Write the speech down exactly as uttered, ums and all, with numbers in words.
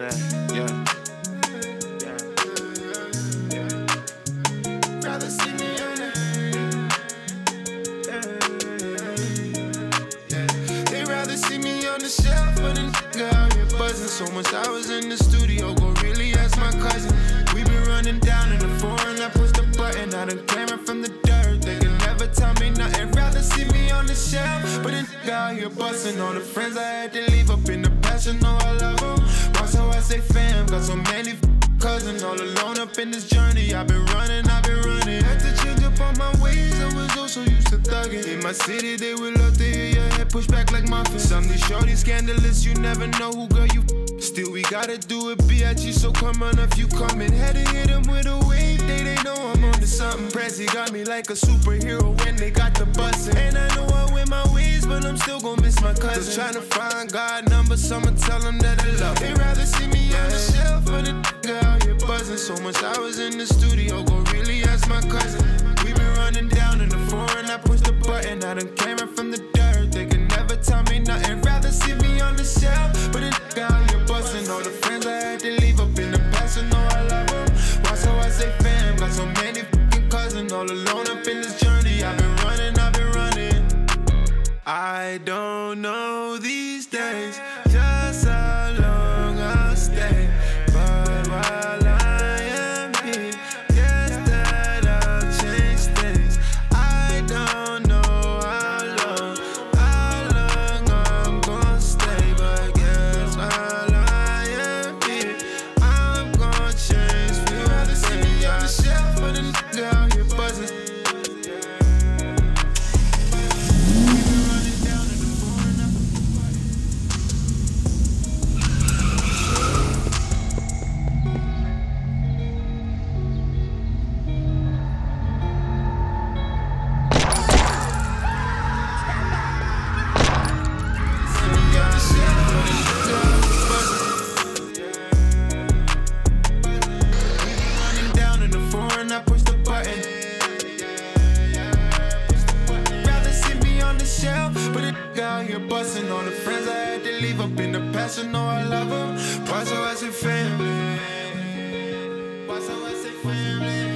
that, yeah. Rather see me on that. They rather see me on the shelf, but a nigga out here buzzing. So much I was in the studio, go really ask my cousin. We been running down in the foreign, I push the button. I done came up from the dirt, they can never tell me nothing. Rather see me on the shelf, but a nigga out here busting. All the friends I had to leave up in the past, you know I love them. Watch how I say fam, got so many cousins all alone up in this journey. I've been running, I've been running. Had to change up all my ways, I was also used to thugging. In my city, they would love to hear your head push back like muffins. Some these shorties scandalous, you never know who girl you. Still, we gotta do it, B I G so come on if you coming. Had to hit them with a wave, they, they know I'm on to something. Prezi got me like a superhero when they got the bussin'. And I know I win my ways, but I'm still gon' miss my cousin. Just tryna find God numbers, I'ma tell them that I love them. They rather see me on the shelf, but a nigga out here buzzing. So much I was in the studio, go really ask my cousin. We been running down in the foreign, I push the button. I done came up from the dirt, they can never tell me nothing. Rather see me on the shelf, but a nigga out here buzzing. All the friends I had to leave up in the past, you know I love them. Watch how I say fam, got so many fucking cousins all alone up in this journey. I've been running, I've been running. I don't know these days just how long I'll stay, but while I am here, guess that I'll change things. I don't know how long, how long I'm gonna stay, but guess while I am here, I'm gonna change things. You rather see me on the shelf, but a nigga out here buzzing. I push the button. Rather see me on the shelf, but a nigga out here busting. All the friends I had to leave up in the past, you know I love them. Why so I say family? Why so I say family?